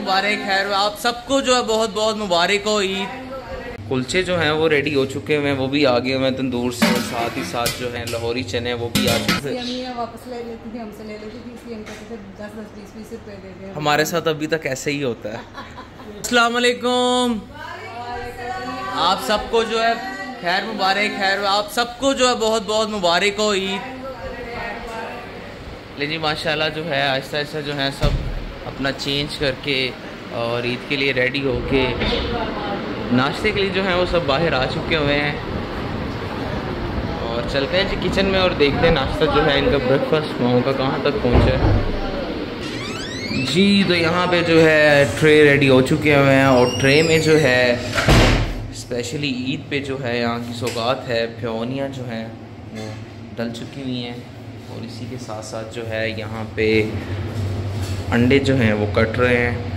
मुबारक। खैर आप सबको जो है बहुत बहुत मुबारक हो ईद। कुलचे जो हैं वो रेडी हो चुके हैं, वो भी आ गए हुए हैं तंदूर से, और साथ ही साथ जो है लाहौरी चने वो भी आ चुके हैं। वापस ले लेती थी, हमसे ले लेती थी, इसलिए हम कहते थे 10-10, 20-20 रुपए दे दे। हमारे साथ अभी तक ऐसे ही होता है। अस्सलाम वालेकुम, आप सबको जो है खैर मुबारक। खैर आप सबको जो है बहुत बहुत मुबारक हो ईद। ले जी माशाल्लाह जो है आहिस्ता आहिस्ता जो है सब अपना चेंज करके और ईद के लिए रेडी होके नाश्ते के लिए जो है वो सब बाहर आ चुके हुए हैं। और चलते हैं जी किचन में और देखते हैं नाश्ता जो है इनका ब्रेकफास्ट माओ का कहाँ तक पहुँचा है जी। तो यहाँ पे जो है ट्रे रेडी हो चुके हुए हैं, और ट्रे में जो है स्पेशली ईद पे जो है यहाँ की सौगात है, फ्योनियाँ जो हैं वो डल चुकी हुई हैं, और इसी के साथ साथ जो है यहाँ पे अंडे जो हैं वो कट रहे हैं,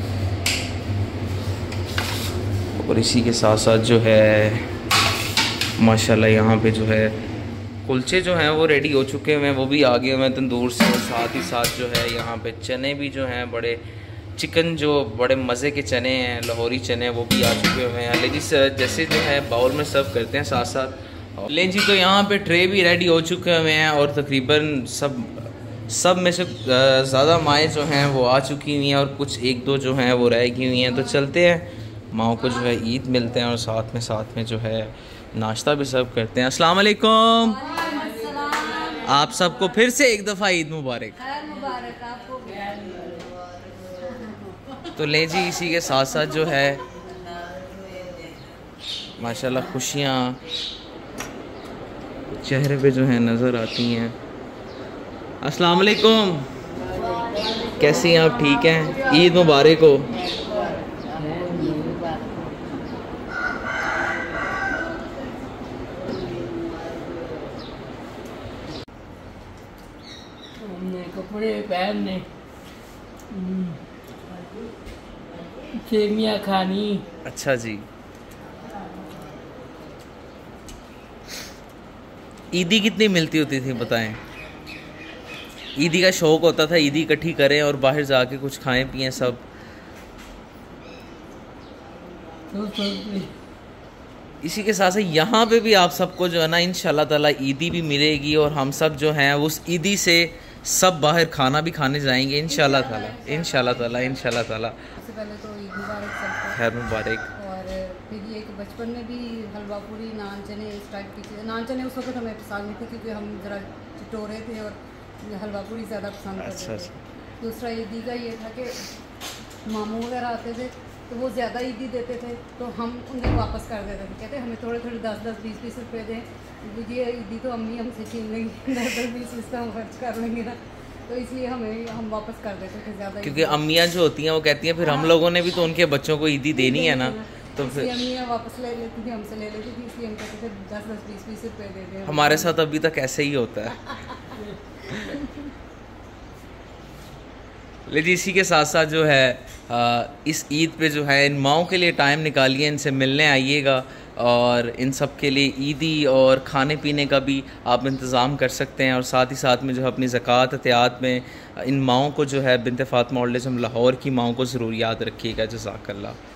और इसी के साथ साथ जो है माशाल्लाह यहाँ पे जो है कुलचे जो हैं वो रेडी हो चुके हैं, वो भी आ गए हुए हैं तंदूर से, और साथ ही साथ जो है यहाँ पे चने भी जो हैं बड़े चिकन जो बड़े मज़े के चने हैं, लाहौरी चने, वो भी आ चुके हुए हैं। लेकिन जैसे जो है बाउल में सर्व करते हैं साथ साथ। लें जी तो यहाँ पे ट्रे भी रेडी हो चुके हुए हैं, और तकरीबन सब में से ज़्यादा माएँ जो हैं वो आ चुकी हुई हैं, और कुछ एक दो जो हैं वो रह गई हुई हैं। तो चलते हैं माओ को जो है ईद मिलते हैं, और साथ में जो है नाश्ता भी सर्व करते हैं। अस्सलाम वालेकुम, आप सबको फिर से एक दफ़ा ईद मुबारक। तो ले जी इसी के साथ साथ जो है माशाल्लाह खुशियाँ चेहरे पे जो है नज़र आती हैं। अस्सलाम वालेकुम, कैसी हैं आप? ठीक हैं? ईद मुबारक हो। कपड़े पहनने, सेमियाँ खानी। अच्छा जी, ईदी कितनी मिलती होती थी बताएं? ईदी का शौक होता था, ईदी इकट्ठी करें और बाहर जाके कुछ खाएं पिएं सब। इसी के साथ साथ यहाँ पे भी आप सबको जो है ना इंशाल्लाह ताला ईदी भी मिलेगी, और हम सब जो हैं उस ईदी से सब बाहर खाना भी खाने जाएंगे इंशाल्लाह ताला। सबसे पहले तो ईद मुबारक सबको, खैर मुबारक। और फिर ये कि बचपन में भी हलवा पूरी, नान चने, इस टाइप की चीज़ें। नान चने उस वक्त हमें पसंद नहीं थी, क्योंकि हम ज़रा चटोरे थे, और हलवा पूरी ज़्यादा पसंद करते थे। दूसरा ईदी का ये था कि मामू वगैरह आते थे तो वो ज़्यादा ईदी देते थे, तो हम उन्हें वापस कर देते थे, कहते हमें थोड़े 10-10, 20-20 रुपये दें, ये ईदी तो अम्मी हमसे छीन लेंगी, 10-20 का हम खर्च कर लेंगे ना, तो इसलिए हम वापस कर देते थे ज़्यादा। क्योंकि अम्मियाँ जो होती हैं वो कहती हैं फिर हम लोगों ने भी तो उनके बच्चों को ईदी देनी है ना, तो फिर अम्मियाँ वापस ले लेती थी, हमसे ले लेती थी, इसलिए हम कहते थे 10-10, 20-20 रुपये दे दें। हमारे साथ अभी तक ऐसे ही होता है। लेकिन इसी के साथ साथ जो है इस ईद पे जो है इन माओं के लिए टाइम निकालिए, इनसे मिलने आइएगा, और इन सब के लिए ईदी और खाने पीने का भी आप इंतज़ाम कर सकते हैं, और साथ ही साथ में जो है अपनी ज़कात एहतियात में इन माओं को जो है Binte Fatima old age home Lahore की माओं को ज़रूर याद रखिएगा। जज़ाकल्लाह।